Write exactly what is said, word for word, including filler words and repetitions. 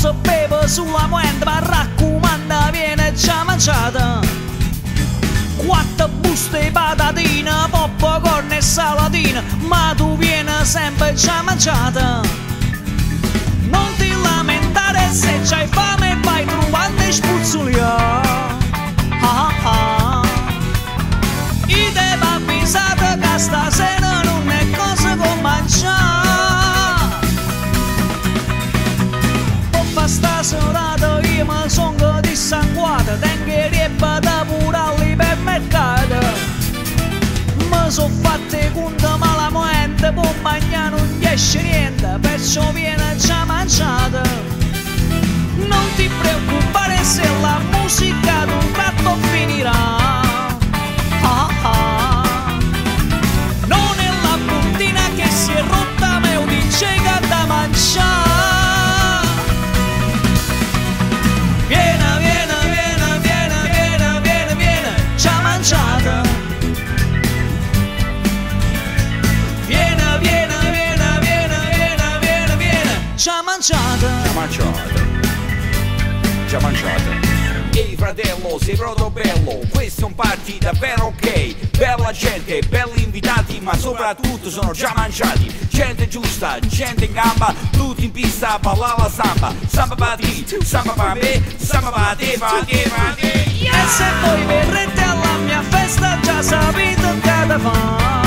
sapevo sulla mente, ma raccomanda viene già mangiata. Quattro buste di patatine, popcorn e salatina, ma tu vieni sempre già mangiata. Non ti lamentare se c'hai fame e vai trovando e spuzzoli. Ah ah. I te va avvisata che stasera non è cosa con mangiare. Poppa sta serata io mi sono dissanguata, tengo rieppa da pure all'ipermercato. Mi so fatte conto malamente, poi mangiare non riesce niente, perciò viene già mangiata. Non ti preoccupare se la musica d'un tratto finirà. Ah ah. Non è la puntina che si è rotta, ma è un D J che ha da mangiare. Viene, viene, viene, viene, viene, viene, viene, già mangiata. Viene, viene, viene, viene, viene, viene, viene, già mangiata. Già mangiata. Già mangiata. Ehi fratello, sei proprio bello, questo è un party davvero ok. Bella gente, belli invitati, ma soprattutto sono già mangiati. Gente giusta, gente in gamba, tutti in pista a ballare la samba. Samba pa ti, samba pa me, samba pa te, pa te, pa te. E se voi verrete alla mia festa già sapete che da fa.